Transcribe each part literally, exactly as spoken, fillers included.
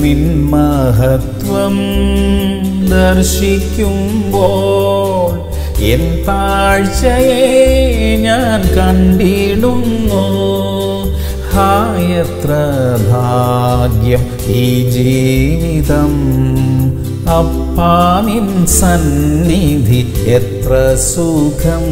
നിൻ മഹത്വം ദർശിക്കുമ്പോൾ എൻ താഴ്ചയെ ഞാൻ കണ്ടിടുന്നു. ഹായത്ര ഭാഗ്യം ഈ ജീവിതം, അപ്പാ നിൻ സന്നിധി എത്ര സുഖം.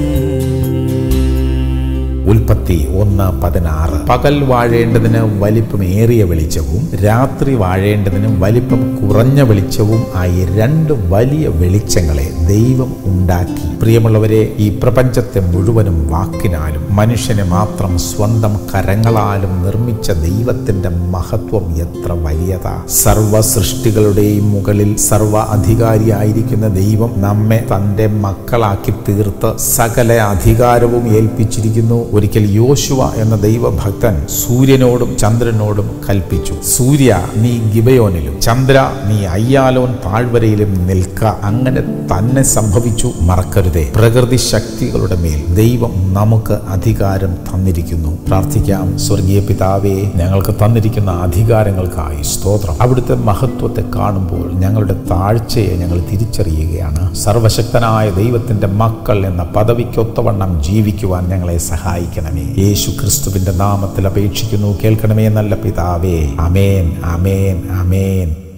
ഉൽപ്പത്തി ഒന്ന് പതിനാറ്. പകൽ വാഴേണ്ടതിന് വലിപ്പമേറിയ വെളിച്ചവും രാത്രി വാഴേണ്ടതിന് വലിപ്പം കുറഞ്ഞ വെളിച്ചവും ആയി രണ്ട് വലിയ വെളിച്ചങ്ങളെ ദൈവം ഉണ്ടാക്കി. പ്രിയമുള്ളവരെ, ഈ പ്രപഞ്ചത്തെ മുഴുവനും വാക്കിനാലും മനുഷ്യനെ മാത്രം സ്വന്തം കരങ്ങളാലും നിർമ്മിച്ച ദൈവത്തിന്റെ മഹത്വം എത്ര വലിയതാ. സർവ സൃഷ്ടികളുടെയും മുകളിൽ സർവ അധികാരിയായിരിക്കുന്ന ദൈവം നമ്മെ തന്റെ മക്കളാക്കി തീർത്ത് സകല അധികാരവും ഏൽപ്പിച്ചിരിക്കുന്നു. ഒരിക്കൽ യോശുവ എന്ന ദൈവഭക്തൻ സൂര്യനോടും ചന്ദ്രനോടും കൽപ്പിച്ചു, സൂര്യ നീ ഗിബയോനിലും ചന്ദ്ര നീ അയ്യാലോൻ താഴ്വരയിലും നിൽക്ക. അങ്ങനെ തന്നെ സംഭവിച്ചു. മറക്കരുതേ, പ്രകൃതി ശക്തികളുടെ മേൽ ദൈവം നമുക്ക് അധികാരം തന്നിരിക്കുന്നു. പ്രാർത്ഥിക്കാം. സ്വർഗീയ പിതാവേ, ഞങ്ങൾക്ക് തന്നിരിക്കുന്ന അധികാരങ്ങൾക്കായി സ്തോത്രം. അവിടുത്തെ മഹത്വത്തെ കാണുമ്പോൾ ഞങ്ങളുടെ താഴ്ചയെ ഞങ്ങൾ തിരിച്ചറിയുകയാണ്. സർവശക്തനായ ദൈവത്തിന്റെ മക്കൾ എന്ന പദവിക്കൊത്തവണ്ണം ജീവിക്കുവാൻ ഞങ്ങളെ സഹായിക്കണമേ. യേശു ക്രിസ്തുവിന്റെ നാമത്തിൽ അപേക്ഷിക്കുന്നു, കേൾക്കണമേ നല്ല പിതാവേ. ആമേൻ, ആമേൻ, ആമേൻ.